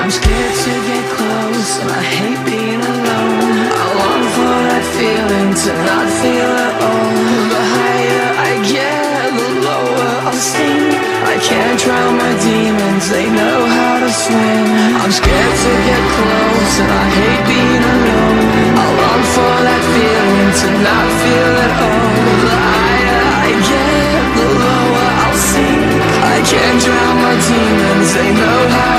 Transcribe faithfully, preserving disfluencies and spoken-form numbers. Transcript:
I'm scared to get close, and I hate being alone. I long for that feeling to not feel at all. The higher I get, the lower I'll sink. I can't drown my demons, they know how to swim. I'm scared to get close, and I hate being alone. I long for that feeling to not feel at all. The higher I get, the lower I'll sink. I can't drown my demons, they know how